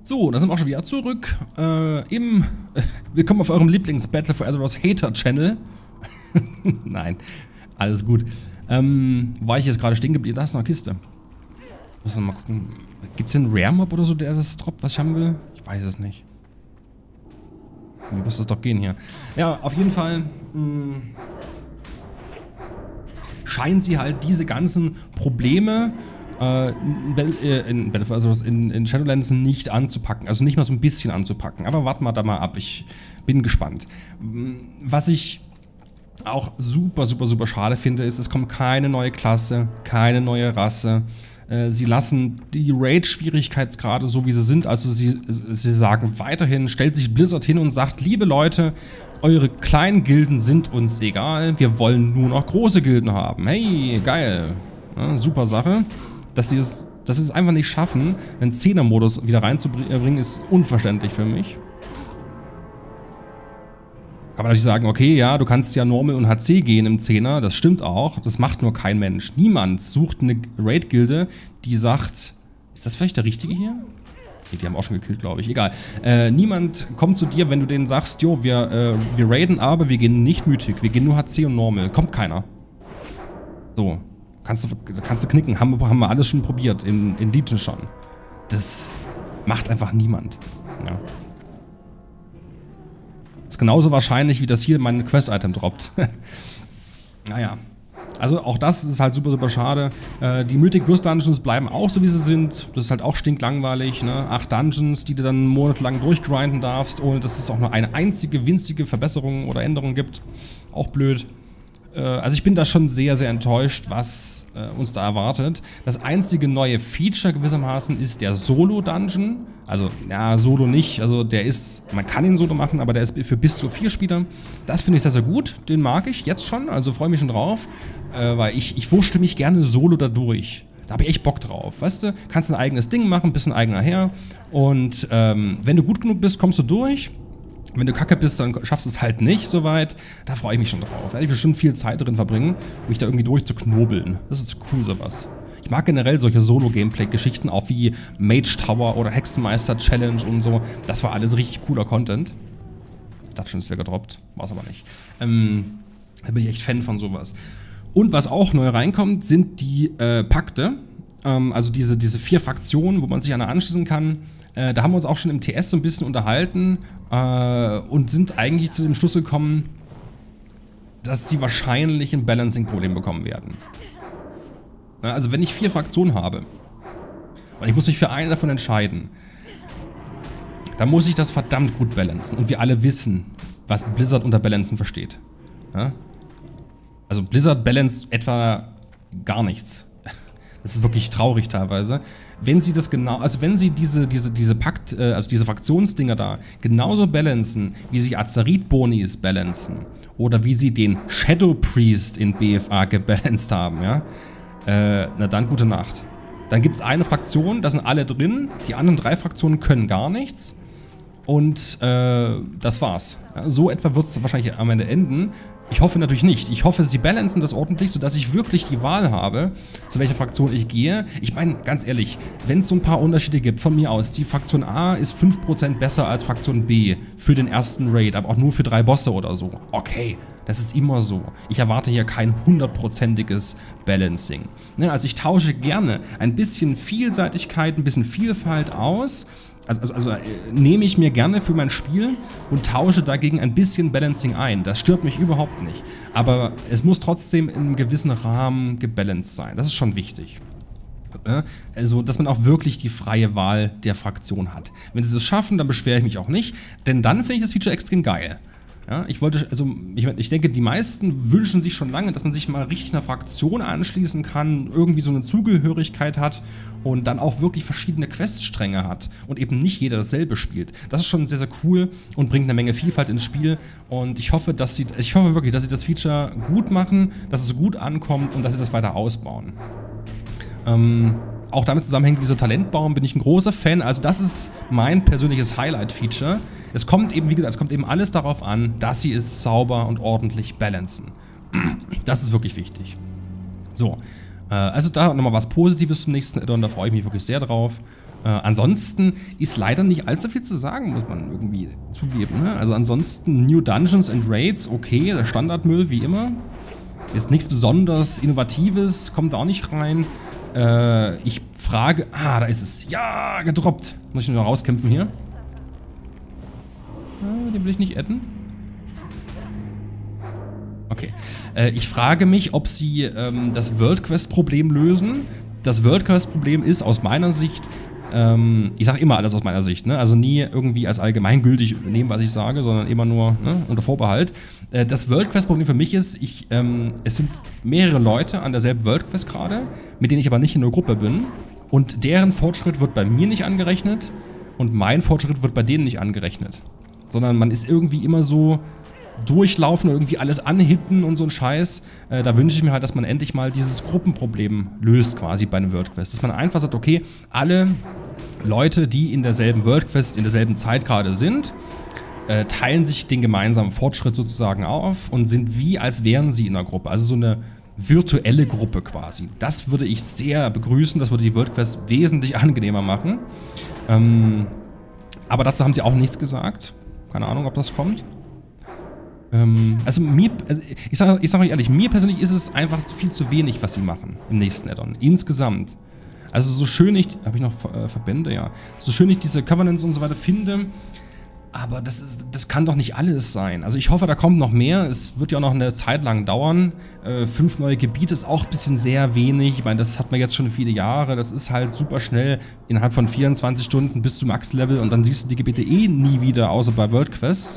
So, da sind wir auch schon wieder zurück willkommen auf eurem Lieblings-Battle for Azeroth Hater-Channel. Nein, alles gut. War ich jetzt gerade stehen geblieben? Da ist noch eine Kiste. Muss noch mal gucken. Gibt es einen Rare-Mob oder so, der das droppt, was ich haben will? Ich weiß es nicht. Wie muss das doch gehen hier? Ja, auf jeden Fall scheinen sie halt diese ganzen Probleme in Shadowlands nicht anzupacken, also nicht mal so ein bisschen anzupacken, aber warten wir da mal ab, ich bin gespannt. Was ich auch super schade finde, ist, es kommt keine neue Klasse, keine neue Rasse. Sie lassen die Raid-Schwierigkeitsgrade so, wie sie sind, also sie sagen weiterhin, stellt sich Blizzard hin und sagt, liebe Leute, eure kleinen Gilden sind uns egal, wir wollen nur noch große Gilden haben. Hey, geil, ja, super Sache. Dass sie es einfach nicht schaffen, einen 10er-Modus wieder reinzubringen, ist unverständlich für mich. Kann man natürlich sagen, okay, ja, du kannst ja Normal und HC gehen im 10er, das stimmt auch, das macht nur kein Mensch. Niemand sucht eine Raid-Gilde, die sagt, ist das vielleicht der Richtige hier? Nee, die haben auch schon gekillt, glaube ich, egal. Niemand kommt zu dir, wenn du denen sagst, jo, wir raiden, aber wir gehen nicht Mythic, wir gehen nur HC und Normal, kommt keiner. So. Kannst du knicken, haben wir alles schon probiert, in Legion schon. Das macht einfach niemand. Ja. Ist genauso wahrscheinlich, wie das hier mein Quest-Item droppt. Naja. Also auch das ist halt super schade. Die Mythic Plus Dungeons bleiben auch so, wie sie sind. Das ist halt auch stinklangweilig, ne? 8 Dungeons, die du dann monatelang durchgrinden darfst, ohne dass es auch nur eine einzige winzige Verbesserung oder Änderung gibt. Auch blöd. Also ich bin da schon sehr enttäuscht, was uns da erwartet. Das einzige neue Feature gewissermaßen ist der Solo-Dungeon. Also, ja, Solo nicht. Also der ist, man kann ihn Solo machen, aber der ist für bis zu 4 Spieler. Das finde ich sehr gut. Den mag ich jetzt schon, also freue mich schon drauf. Weil ich wurschtel mich gerne Solo da durch. Da habe ich echt Bock drauf. Weißt du, kannst ein eigenes Ding machen, ein bisschen eigener her. Und wenn du gut genug bist, kommst du durch. Wenn du kacke bist, dann schaffst du es halt nicht so weit. Da freue ich mich schon drauf. Da werde ich bestimmt viel Zeit drin verbringen, mich da irgendwie durchzuknobeln. Das ist cool, sowas. Ich mag generell solche Solo-Gameplay-Geschichten, auch wie Mage Tower oder Hexenmeister Challenge und so. Das war alles richtig cooler Content. Dungeon ist wieder gedroppt, war es aber nicht. Da bin ich echt Fan von sowas. Und was auch neu reinkommt, sind die Pakte. Also diese 4 Fraktionen, wo man sich an anschließen kann. Da haben wir uns auch schon im TS so ein bisschen unterhalten und sind eigentlich zu dem Schluss gekommen, dass sie wahrscheinlich ein Balancing-Problem bekommen werden. Also wenn ich 4 Fraktionen habe und ich muss mich für eine davon entscheiden, dann muss ich das verdammt gut balancen. Und wir alle wissen, was Blizzard unter Balancen versteht. Ja? Also Blizzard balanced etwa gar nichts. Das ist wirklich traurig teilweise. Wenn sie das genau, also wenn sie diese Pakt, also diese Fraktionsdinger da genauso balancen, wie sie Azerit-Bonis balancen oder wie sie den Shadow Priest in BFA gebalanced haben, ja, na dann gute Nacht. Dann gibt es eine Fraktion, da sind alle drin, die anderen 3 Fraktionen können gar nichts und das war's. Ja, so etwa wird es wahrscheinlich am Ende enden. Ich hoffe natürlich nicht. Ich hoffe, sie balancen das ordentlich, sodass ich wirklich die Wahl habe, zu welcher Fraktion ich gehe. Ich meine, ganz ehrlich, wenn es so ein paar Unterschiede gibt, von mir aus, die Fraktion A ist 5% besser als Fraktion B für den ersten Raid, aber auch nur für 3 Bosse oder so. Okay, das ist immer so. Ich erwarte hier kein 100%iges Balancing. Ne, also ich tausche gerne ein bisschen Vielseitigkeit, ein bisschen Vielfalt aus. Also nehme ich mir gerne für mein Spiel und tausche dagegen ein bisschen Balancing ein. Das stört mich überhaupt nicht. Aber es muss trotzdem in einem gewissen Rahmen gebalanced sein. Das ist schon wichtig. Also, dass man auch wirklich die freie Wahl der Fraktion hat. Wenn sie das schaffen, dann beschwere ich mich auch nicht. Denn dann finde ich das Feature extrem geil. Ja, ich denke, die meisten wünschen sich schon lange, dass man sich mal richtig einer Fraktion anschließen kann, irgendwie so eine Zugehörigkeit hat und dann auch wirklich verschiedene Queststränge hat und eben nicht jeder dasselbe spielt. Das ist schon sehr cool und bringt eine Menge Vielfalt ins Spiel und ich hoffe wirklich, dass sie das Feature gut machen, dass es gut ankommt und dass sie das weiter ausbauen. Auch damit zusammenhängt dieser Talentbaum, bin ich ein großer Fan. Also das ist mein persönliches Highlight-Feature. Es kommt eben, wie gesagt, es kommt eben alles darauf an, dass sie es sauber und ordentlich balancen. Das ist wirklich wichtig. So, also da nochmal was Positives zum nächsten Add-on, da freue ich mich wirklich sehr drauf. Ansonsten ist leider nicht allzu viel zu sagen, muss man irgendwie zugeben. Ne? Also ansonsten New Dungeons and Raids, okay, der Standardmüll wie immer. Jetzt nichts besonders Innovatives, kommt da auch nicht rein. Ich frage... Ah, da ist es. Ja, gedroppt. Muss ich nur rauskämpfen hier. Den will ich nicht adden. Okay. Ich frage mich, ob sie das World Quest Problem lösen. Das World Quest Problem ist aus meiner Sicht, ich sage immer alles aus meiner Sicht, ne? Also nie irgendwie als allgemeingültig nehmen, was ich sage, sondern immer nur, ne, unter Vorbehalt. Das World Quest Problem für mich ist, es sind mehrere Leute an derselben World Quest gerade, mit denen ich aber nicht in einer Gruppe bin, und deren Fortschritt wird bei mir nicht angerechnet und mein Fortschritt wird bei denen nicht angerechnet. Sondern man ist irgendwie immer so durchlaufen und irgendwie alles anhitten und so ein Scheiß. Da wünsche ich mir halt, dass man endlich mal dieses Gruppenproblem löst quasi bei einem World Quest. Dass man einfach sagt, okay, alle Leute, die in derselben World Quest, in derselben Zeit gerade sind, teilen sich den gemeinsamen Fortschritt sozusagen auf und sind wie, als wären sie in einer Gruppe. Also so eine virtuelle Gruppe quasi. Das würde ich sehr begrüßen, das würde die World Quest wesentlich angenehmer machen. Aber dazu haben sie auch nichts gesagt. Keine Ahnung, ob das kommt. Also ich sag euch ehrlich, mir persönlich ist es einfach viel zu wenig, was sie machen im nächsten Add-on. Insgesamt. Also so schön ich, habe ich noch Verbände, ja. So schön ich diese Covenants und so weiter finde, aber das kann doch nicht alles sein. Also ich hoffe, da kommt noch mehr. Es wird ja auch noch eine Zeit lang dauern. 5 neue Gebiete ist auch ein bisschen sehr wenig. Ich meine, das hat man jetzt schon viele Jahre. Das ist halt super schnell. Innerhalb von 24 Stunden bist du Max-Level und dann siehst du die Gebiete eh nie wieder, außer bei World Quests.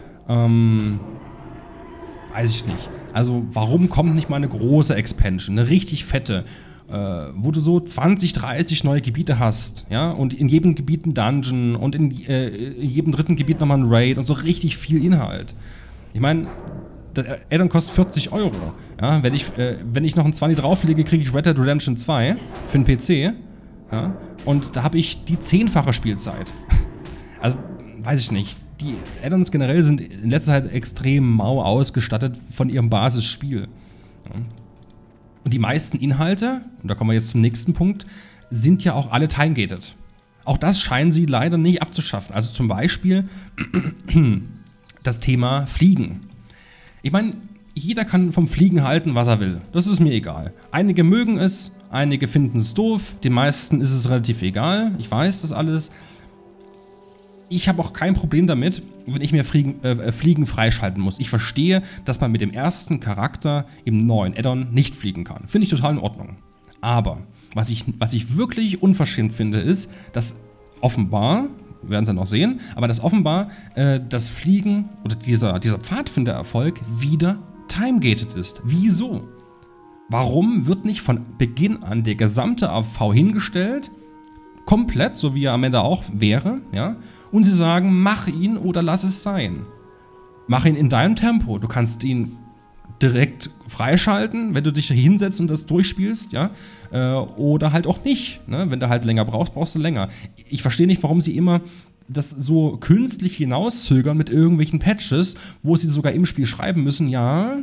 Weiß ich nicht. Also warum kommt nicht mal eine große Expansion, eine richtig fette, wo du so 20, 30 neue Gebiete hast, ja, und in jedem Gebiet ein Dungeon und in jedem dritten Gebiet nochmal ein Raid und so richtig viel Inhalt. Ich meine, das Add-on kostet 40 €. Ja, wenn ich noch ein 20 drauflege, kriege ich Red Dead Redemption 2 für den PC, ja, und da habe ich die 10-fache Spielzeit. Also, weiß ich nicht. Die Add-ons generell sind in letzter Zeit extrem mau ausgestattet von ihrem Basisspiel. Ja. Und die meisten Inhalte, und da kommen wir jetzt zum nächsten Punkt, sind ja auch alle time-gated. Auch das scheinen sie leider nicht abzuschaffen. Also zum Beispiel das Thema Fliegen. Ich meine, jeder kann vom Fliegen halten, was er will. Das ist mir egal. Einige mögen es, einige finden es doof, den meisten ist es relativ egal. Ich weiß das alles. Ich habe auch kein Problem damit, wenn ich mir Fliegen freischalten muss. Ich verstehe, dass man mit dem ersten Charakter im neuen Add-on nicht fliegen kann. Finde ich total in Ordnung. Aber was ich wirklich unverschämt finde, ist, dass offenbar, wir werden es ja noch sehen, aber dass offenbar das Fliegen oder dieser Pfadfinder-Erfolg wieder time-gated ist. Wieso? Warum wird nicht von Beginn an der gesamte AV hingestellt, komplett, so wie er am Ende auch wäre, ja, und sie sagen, mach ihn oder lass es sein. Mach ihn in deinem Tempo. Du kannst ihn direkt freischalten, wenn du dich hinsetzt und das durchspielst, ja, oder halt auch nicht, ne? Wenn du halt länger brauchst, brauchst du länger. Ich verstehe nicht, warum sie immer das so künstlich hinauszögern mit irgendwelchen Patches, wo sie sogar im Spiel schreiben müssen, ja,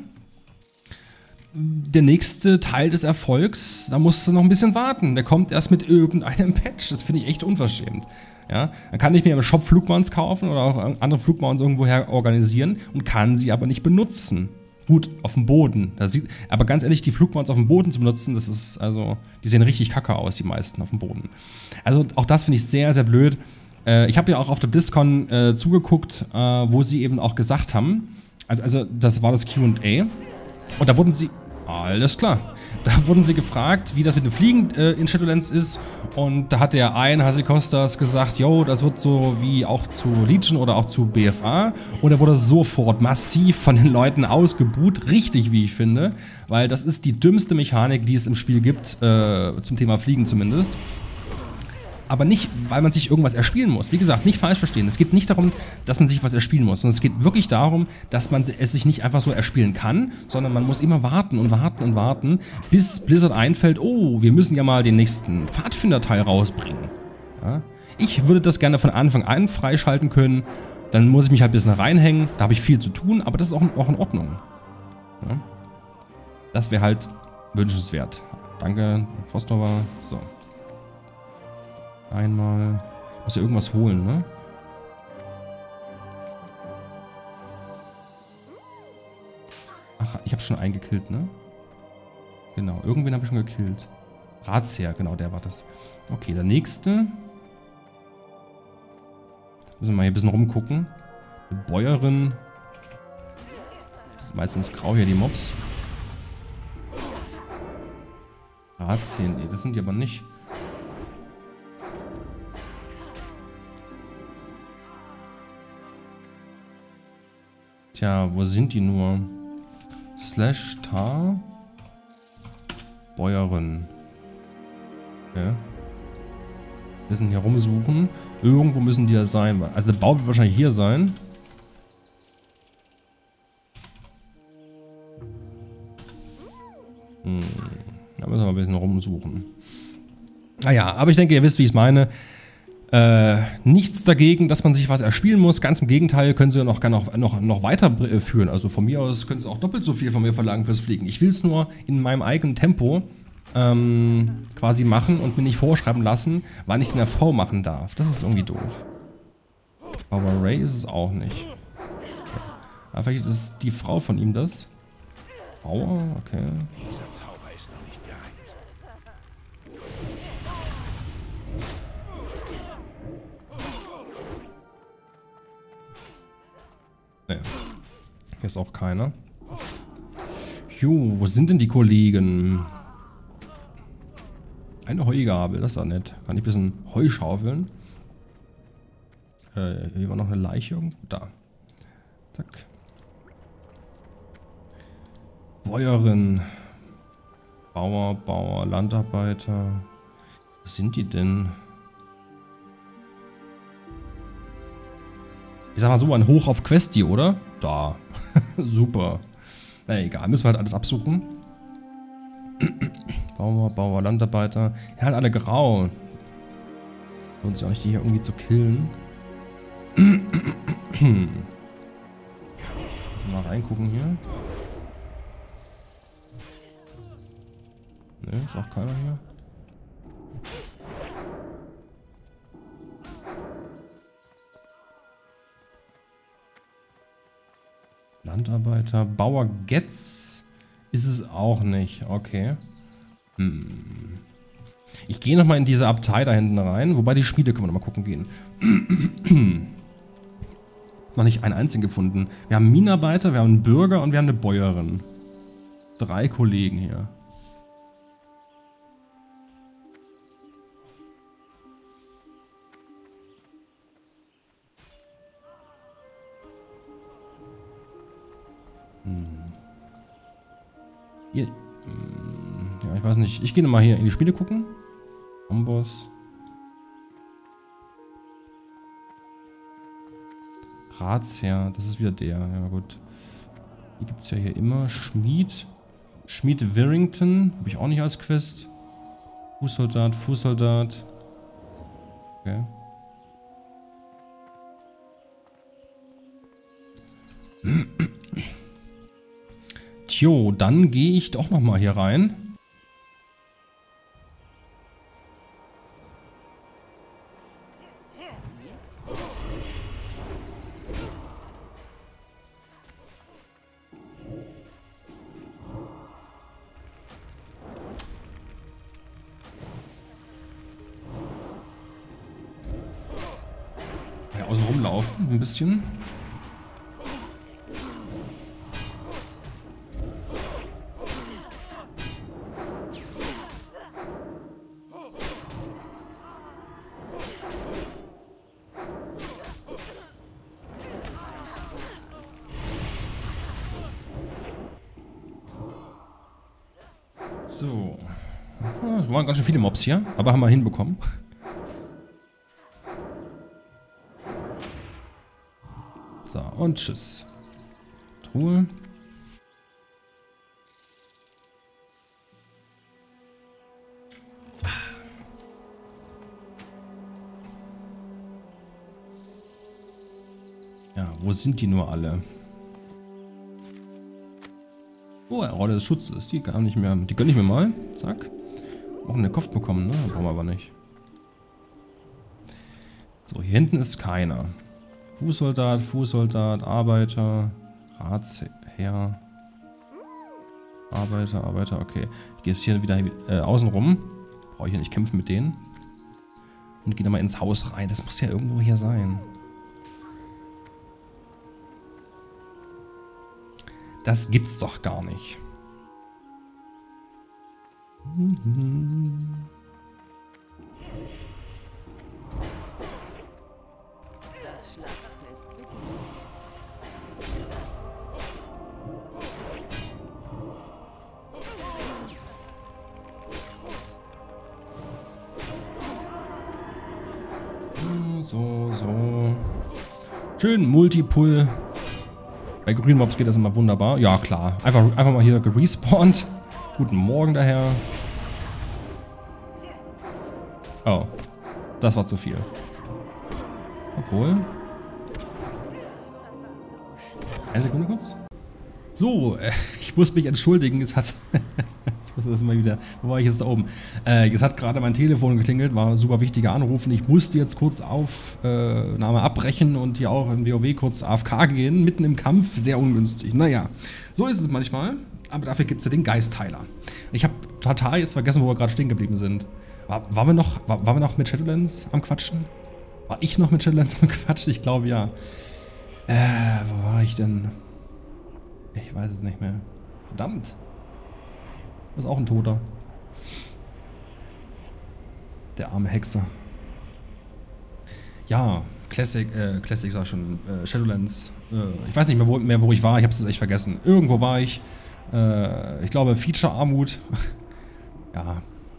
der nächste Teil des Erfolgs, da musst du noch ein bisschen warten. Der kommt erst mit irgendeinem Patch. Das finde ich echt unverschämt. Ja? Dann kann ich mir im Shop Flugmounts kaufen oder auch andere Flugmounts irgendwoher organisieren und kann sie aber nicht benutzen. Gut, auf dem Boden. Aber ganz ehrlich, die Flugmounts auf dem Boden zu benutzen, das ist, also, die sehen richtig kacke aus, die meisten auf dem Boden. Also auch das finde ich sehr, sehr blöd. Ich habe ja auch auf der BlizzCon zugeguckt, wo sie eben auch gesagt haben, also das war das Q&A, und da wurden sie, alles klar, da wurden sie gefragt, wie das mit dem Fliegen in Shadowlands ist, und da hat der Hasikostas gesagt, yo, das wird so wie auch zu Legion oder auch zu BFA, und er wurde sofort massiv von den Leuten ausgebuht, richtig, wie ich finde, weil das ist die dümmste Mechanik, die es im Spiel gibt, zum Thema Fliegen zumindest. Aber nicht, weil man sich irgendwas erspielen muss. Wie gesagt, nicht falsch verstehen. Es geht nicht darum, dass man sich was erspielen muss, sondern es geht wirklich darum, dass man es sich nicht einfach so erspielen kann, sondern man muss immer warten und warten und warten, bis Blizzard einfällt, oh, wir müssen ja mal den nächsten Pfadfinder-Teil rausbringen. Ja? Ich würde das gerne von Anfang an freischalten können, dann muss ich mich halt ein bisschen reinhängen, da habe ich viel zu tun, aber das ist auch in Ordnung. Ja? Das wäre halt wünschenswert. Danke, Vostova. So. Einmal. Muss ja irgendwas holen, ne? Ach, ich habe schon einen gekillt, ne? Genau, irgendwen habe ich schon gekillt. Ratsherr, genau, der war das. Okay, der nächste. Müssen wir mal hier ein bisschen rumgucken. Eine Bäuerin. Meistens grau hier die Mobs. Ratsherr, nee, das sind die aber nicht. Tja, wo sind die nur? Slash Tar. Bäuerin. Okay. Wir müssen hier rumsuchen. Irgendwo müssen die ja sein. Also der Bau wird wahrscheinlich hier sein. Da müssen wir ein bisschen rumsuchen. Naja, aber ich denke, ihr wisst, wie ich es meine. Nichts dagegen, dass man sich was erspielen muss. Ganz im Gegenteil, können sie ja noch weiterführen. Also von mir aus können sie auch doppelt so viel von mir verlangen fürs Fliegen. Ich will es nur in meinem eigenen Tempo quasi machen und mir nicht vorschreiben lassen, wann ich den RV machen darf. Das ist irgendwie doof. Aber Ray ist es auch nicht. Aber vielleicht ist die Frau von ihm das. Bauer, okay. Dieser Zauber ist noch nicht geeignet. Nee. Hier ist auch keiner. Jo, wo sind denn die Kollegen? Eine Heugabel, das ist doch nett. Kann ich ein bisschen Heu schaufeln? Hier war noch eine Leiche irgendwo. Da. Zack. Bäuerin. Bauer, Landarbeiter. Was sind die denn? Ich sag mal so, ein Hoch auf Questi, oder? Da. Super. Na egal, müssen wir halt alles absuchen. Bauer, Landarbeiter. Ja, halt alle grau. Lohnt sich auch nicht, die hier irgendwie zu killen. Mal reingucken hier. Ne, ist auch keiner hier. Landarbeiter. Bauer Getz ist es auch nicht. Okay. Ich gehe nochmal in diese Abtei da hinten rein. Wobei die Schmiede können wir nochmal gucken gehen. Noch nicht einen einzigen gefunden. Wir haben einen Minenarbeiter, wir haben einen Bürger und wir haben eine Bäuerin. 3 Kollegen hier. Hier. Ja, ich weiß nicht. Ich gehe nochmal hier in die Spiele gucken. Amboss. Ratsherr. Das ist wieder der. Ja, gut. Die gibt es ja hier immer. Schmied. Schmied Wirrington. Habe ich auch nicht als Quest. Fußsoldat. Okay. Tjo, dann gehe ich doch nochmal hier rein. Ja, außen rumlaufen, ein bisschen. So. Es waren ganz schön viele Mobs hier, aber haben wir hinbekommen. So, und tschüss. Truhe. Ja, wo sind die nur alle? Oh, Rolle des Schutzes. Die gar nicht mehr. Die gönne ich mir mal. Zack. Auch eine Kopf bekommen, ne? Brauchen wir aber nicht. So, hier hinten ist keiner. Fußsoldat, Fußsoldat, Arbeiter, Ratsherr. Arbeiter, okay. Ich gehe jetzt hier wieder außen rum. Brauche ich ja nicht kämpfen mit denen. Und gehe dann mal ins Haus rein. Das muss ja irgendwo hier sein. Das gibt's doch gar nicht. Das Schlachtfest beginnt. So. Schön Multipull. Bei grünen Mobs geht das immer wunderbar. Ja, klar. Einfach mal hier gerespawnt. Guten Morgen daher. Oh. Das war zu viel. Obwohl. Eine Sekunde kurz. So, ich muss mich entschuldigen. Es hat... Ich muss das mal wieder... Wo war ich jetzt da oben? Jetzt hat gerade mein Telefon geklingelt. War ein super wichtiger Anruf. Und ich musste jetzt kurz Aufnahme abbrechen und hier auch im WoW kurz AFK gehen. Mitten im Kampf. Sehr ungünstig. Naja, so ist es manchmal. Aber dafür gibt es ja den Geistheiler. Ich habe total jetzt vergessen, wo wir gerade stehen geblieben sind. Waren wir noch mit Shadowlands am Quatschen? War ich noch mit Shadowlands am Quatschen? Ich glaube ja. Wo war ich denn? Ich weiß es nicht mehr. Verdammt. Das ist auch ein Toter. Der arme Hexer. Ja, Classic sag ich schon, Shadowlands. Ich weiß nicht mehr, wo ich war, ich habe es echt vergessen. Irgendwo war ich. Ich glaube, Feature-Armut. Ja.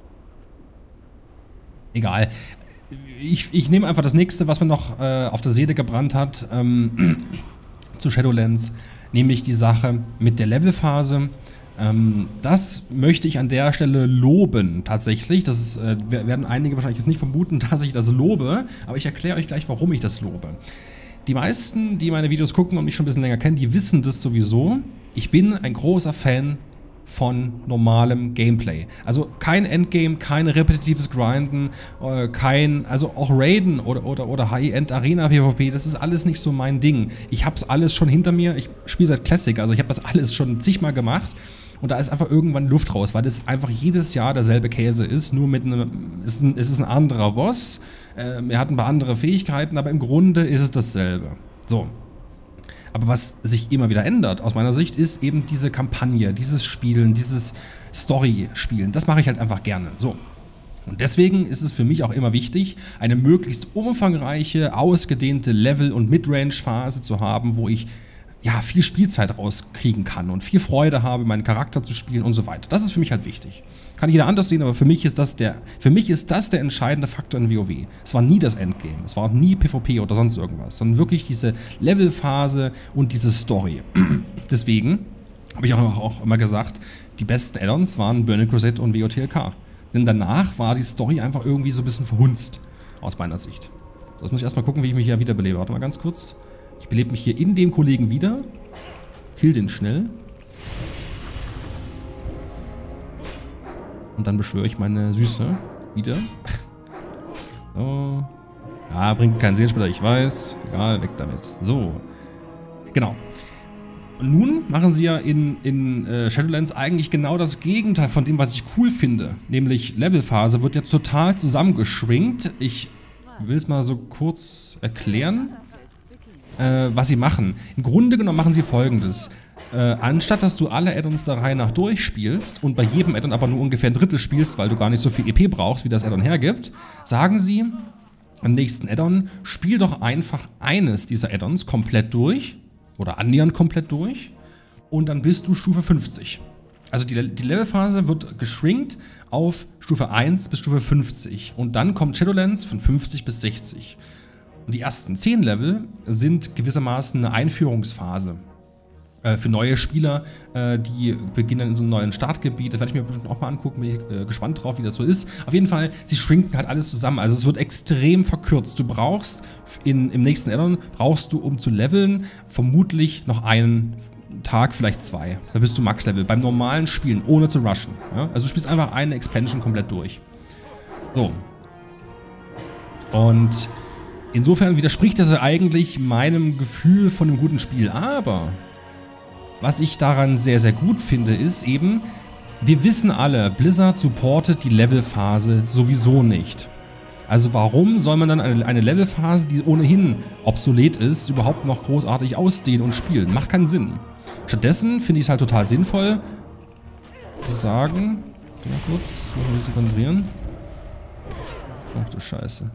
Egal. Ich nehme einfach das nächste, was mir noch auf der Seele gebrannt hat, zu Shadowlands. Nämlich die Sache mit der Levelphase. Das möchte ich an der Stelle loben, tatsächlich. Das werden einige wahrscheinlich jetzt nicht vermuten, dass ich das lobe, aber ich erkläre euch gleich, warum ich das lobe. Die meisten, die meine Videos gucken und mich schon ein bisschen länger kennen, die wissen das sowieso. Ich bin ein großer Fan von normalem Gameplay. Also kein Endgame, kein repetitives Grinden, also auch Raiden oder High-End Arena PvP, das ist alles nicht so mein Ding. Ich hab's alles schon hinter mir, ich spiele seit Classic, also ich habe das alles schon zigmal gemacht. Und da ist einfach irgendwann Luft raus, weil das einfach jedes Jahr derselbe Käse ist, nur mit es ist ein anderer Boss, er hat ein paar andere Fähigkeiten, aber im Grunde ist es dasselbe. So. Aber was sich immer wieder ändert, aus meiner Sicht, ist eben diese Kampagne, dieses Spielen, dieses Story-Spielen. Das mache ich halt einfach gerne. So. Und deswegen ist es für mich auch immer wichtig, eine möglichst umfangreiche, ausgedehnte Level- und Midrange-Phase zu haben, wo ich ja viel Spielzeit rauskriegen kann und viel Freude habe, meinen Charakter zu spielen und so weiter. Das ist für mich halt wichtig. Kann jeder anders sehen, aber für mich ist das der entscheidende Faktor in WoW. Es war nie das Endgame, es war nie PvP oder sonst irgendwas, sondern wirklich diese Levelphase und diese Story. Deswegen habe ich auch immer gesagt, die besten Add-ons waren Burning Crusade und WOTLK. Denn danach war die Story einfach irgendwie so ein bisschen verhunzt, aus meiner Sicht. So, jetzt muss ich erstmal gucken, wie ich mich hier wiederbelebe. Warte mal ganz kurz. Ich belebe mich hier in dem Kollegen wieder. Kill den schnell. Und dann beschwöre ich meine Süße wieder. So. Ja, bringt keinen Seelensplitter, ich weiß. Egal, weg damit. So. Genau. Und nun machen sie ja in Shadowlands eigentlich genau das Gegenteil von dem, was ich cool finde. Nämlich Levelphase wird jetzt total zusammengeschwingt. Ich will es mal so kurz erklären, was sie machen. Im Grunde genommen machen sie Folgendes. Anstatt dass du alle Add-ons der Reihe nach durchspielst und bei jedem Add-on aber nur ungefähr ein Drittel spielst, weil du gar nicht so viel EP brauchst, wie das Add-on hergibt, sagen sie im nächsten Add-on, spiel doch einfach eines dieser Add-ons komplett durch oder annähernd komplett durch und dann bist du Stufe 50. Also die Levelphase wird geschrinkt auf Stufe 1 bis Stufe 50 und dann kommt Shadowlands von 50 bis 60. Und die ersten 10 Level sind gewissermaßen eine Einführungsphase für neue Spieler, die beginnen in so einem neuen Startgebiet. Das werde ich mir bestimmt auch mal angucken, bin ich gespannt drauf, wie das so ist. Auf jeden Fall, sie schrinken halt alles zusammen. Also es wird extrem verkürzt. Du brauchst im nächsten Addon, um zu leveln, vermutlich noch einen Tag, vielleicht 2. Da bist du Max-Level. Beim normalen Spielen, ohne zu rushen. Ja? Also du spielst einfach eine Expansion komplett durch. So. Und insofern widerspricht das ja eigentlich meinem Gefühl von einem guten Spiel. Aber was ich daran sehr, sehr gut finde, ist eben, wir wissen alle, Blizzard supportet die Levelphase sowieso nicht. Also warum soll man dann eine Levelphase, die ohnehin obsolet ist, überhaupt noch großartig ausdehnen und spielen? Macht keinen Sinn. Stattdessen finde ich es halt total sinnvoll, zu sagen, mal kurz, muss ein bisschen konzentrieren. Ach du Scheiße.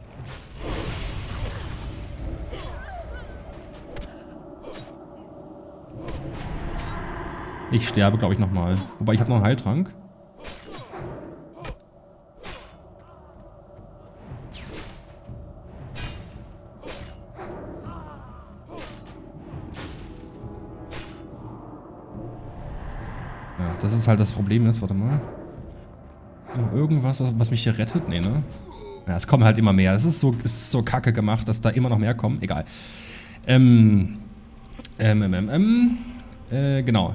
Ich sterbe, glaube ich, nochmal. Wobei, ich habe noch einen Heiltrank. Ja, das ist halt das Problem jetzt. Warte mal. Irgendwas, was mich hier rettet? Nee, ne? Ja, es kommen halt immer mehr. Es ist so kacke gemacht, dass da immer noch mehr kommen. Egal. Genau.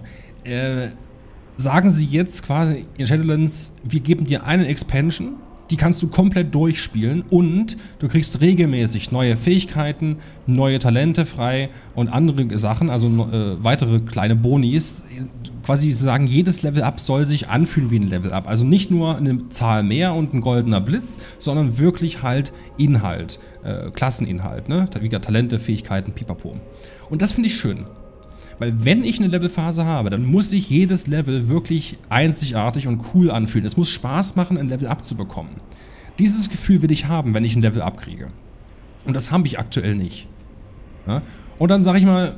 Sagen sie jetzt quasi in Shadowlands, wir geben dir eine Expansion, die kannst du komplett durchspielen und du kriegst regelmäßig neue Fähigkeiten, neue Talente frei und andere Sachen, also weitere kleine Bonis. Quasi sagen, jedes Level-Up soll sich anfühlen wie ein Level-Up. Also nicht nur eine Zahl mehr und ein goldener Blitz, sondern wirklich halt Inhalt, Klasseninhalt, ne? Wie gesagt, Talente, Fähigkeiten, pipapo. Und das finde ich schön. Weil wenn ich eine Levelphase habe, dann muss sich jedes Level wirklich einzigartig und cool anfühlen. Es muss Spaß machen, ein Level-Up zu bekommen. Dieses Gefühl will ich haben, wenn ich ein Level-Up kriege. Und das habe ich aktuell nicht. Ja? Und dann sage ich mal,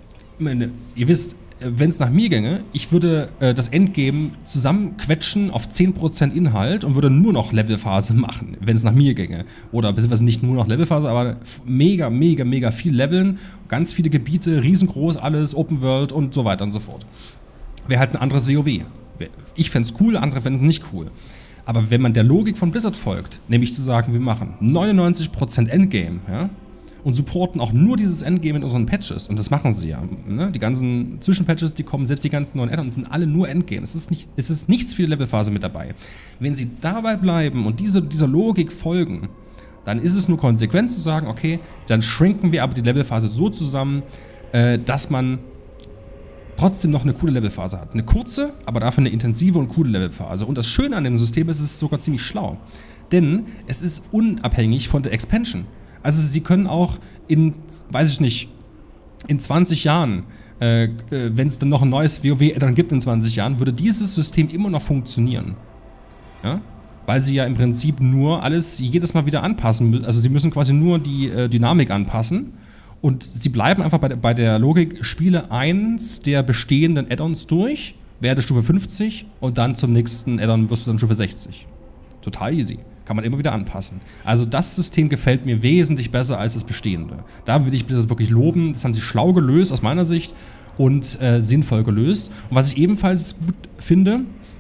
ihr wisst, wenn es nach mir ginge, ich würde das Endgame zusammenquetschen auf 10% Inhalt und würde nur noch Levelphase machen, wenn es nach mir ginge. Oder beziehungsweise nicht nur noch Levelphase, aber mega, mega, mega viel leveln, ganz viele Gebiete, riesengroß alles, Open World und so weiter und so fort. Wäre halt ein anderes WoW. Ich fände es cool, andere fänden es nicht cool. Aber wenn man der Logik von Blizzard folgt, nämlich zu sagen, wir machen 99% Endgame, ja, und supporten auch nur dieses Endgame in unseren Patches. Und das machen sie ja. Ne? Die ganzen Zwischenpatches, die kommen, selbst die ganzen neuen Add-ons sind alle nur Endgame. Es ist nichts für die Levelphase mit dabei. Wenn sie dabei bleiben und dieser Logik folgen, dann ist es nur konsequent zu sagen, okay, dann schrinken wir aber die Levelphase so zusammen, dass man trotzdem noch eine coole Levelphase hat. Eine kurze, aber dafür eine intensive und coole Levelphase. Und das Schöne an dem System ist, es ist sogar ziemlich schlau. Denn es ist unabhängig von der Expansion. Also sie können auch in, weiß ich nicht, in 20 Jahren, wenn es dann noch ein neues WoW-Add-on gibt in 20 Jahren, würde dieses System immer noch funktionieren. Ja? Weil sie ja im Prinzip nur alles jedes Mal wieder anpassen müssen. Also sie müssen quasi nur die Dynamik anpassen. Und sie bleiben einfach bei der Logik, spiele eins der bestehenden Add-ons durch, werde Stufe 50 und dann zum nächsten Add-on wirst du dann Stufe 60. Total easy. Kann man immer wieder anpassen. Also das System gefällt mir wesentlich besser als das bestehende. Da will ich das wirklich loben. Das haben sie schlau gelöst aus meiner Sicht und sinnvoll gelöst. Und was ich ebenfalls gut finde,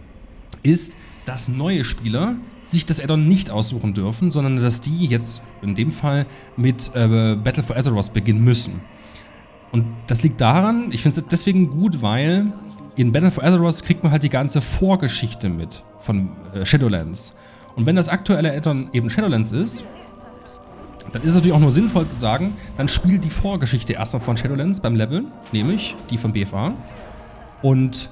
ist, dass neue Spieler sich das Add-on nicht aussuchen dürfen, sondern dass die jetzt in dem Fall mit Battle for Azeroth beginnen müssen. Und das liegt daran, ich finde es deswegen gut, weil in Battle for Azeroth kriegt man halt die ganze Vorgeschichte mit von Shadowlands. Und wenn das aktuelle Add-on eben Shadowlands ist, dann ist es natürlich auch nur sinnvoll zu sagen, dann spielt die Vorgeschichte erstmal von Shadowlands beim Leveln, nämlich die von BFA, und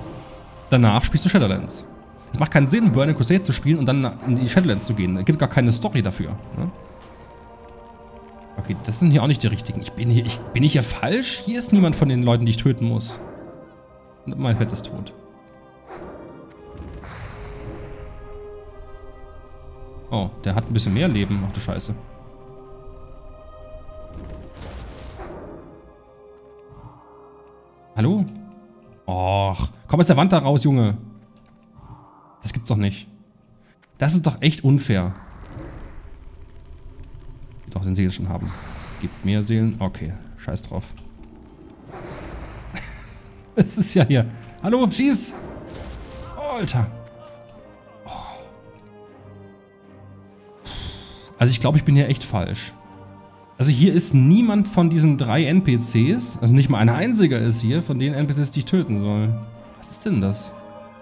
danach spielst du Shadowlands. Es macht keinen Sinn, Burning Crusade zu spielen und dann in die Shadowlands zu gehen. Es gibt gar keine Story dafür. Ne? Okay, das sind hier auch nicht die richtigen. Bin ich hier falsch? Hier ist niemand von den Leuten, die ich töten muss. Und mein Pet ist tot. Oh, der hat ein bisschen mehr Leben. Ach du Scheiße. Hallo? Och, komm aus der Wand da raus, Junge. Das gibt's doch nicht. Das ist doch echt unfair. Die doch den Seelen schon haben. Gibt mehr Seelen? Okay, scheiß drauf. Es ist ja hier. Hallo, schieß! Oh, Alter. Also ich glaube, ich bin hier echt falsch. Also hier ist niemand von diesen 3 NPCs, also nicht mal ein einziger ist hier, von den NPCs, die ich töten soll. Was ist denn das?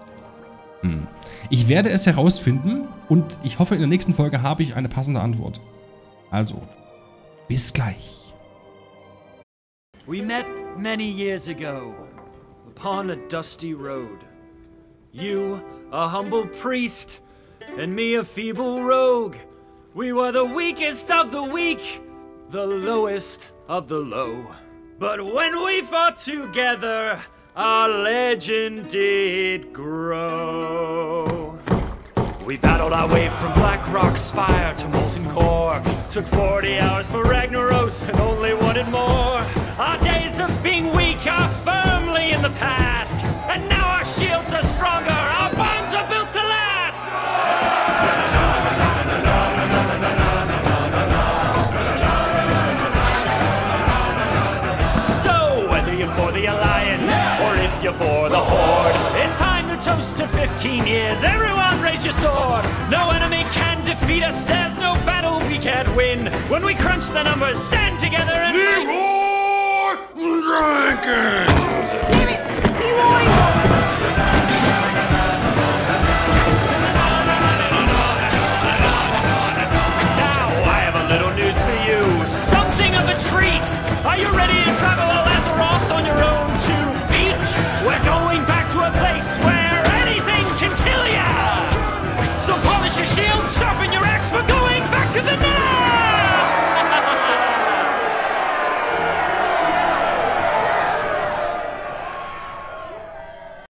Ich werde es herausfinden und ich hoffe, in der nächsten Folge habe ich eine passende Antwort. Also, Bis gleich. We met many years ago upon a dusty road. You, a humble priest, and me, a feeble rogue. We were the weakest of the weak, the lowest of the low. But when we fought together, our legend did grow. We battled our way from Blackrock's spire to Molten Core. Took 40 hours for Ragnaros and only wanted more. Our days of being weak are firmly in the past. And now our shields are stronger, our bonds are built to last. So, whether you're for the Alliance or if you're for the Horde, it's time to toast to 15 years. Everyone raise your sword. No enemy can defeat us. There's no battle we can't win. When we crunch the numbers, stand together and... Leroy Jenkins!